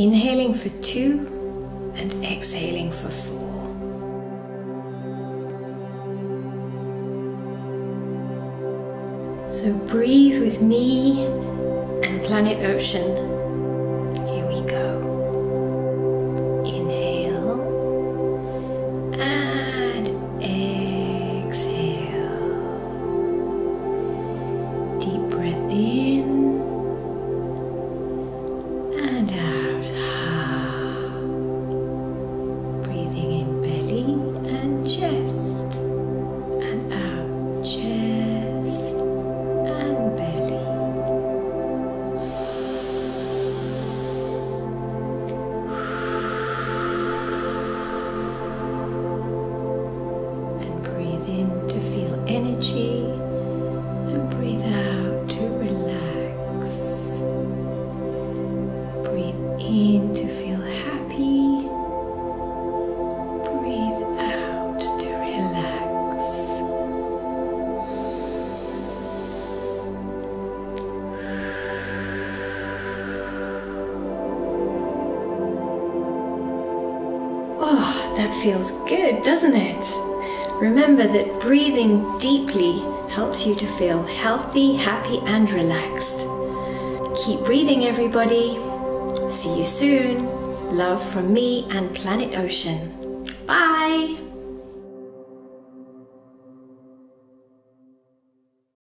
Inhaling for 2 and exhaling for 4. So breathe with me and Planet Ocean. Here we go. Inhale and exhale. Deep breath in and out. Breathing in belly and chest and out chest and belly. And breathe in to feel energy and breathe out to relax. Breathe in to feel happy. Breathe out to relax. Oh, that feels good, doesn't it? Remember that breathing deeply helps you to feel healthy, happy, and relaxed. Keep breathing, everybody. See you soon. Love from me and Planet Ocean. Bye!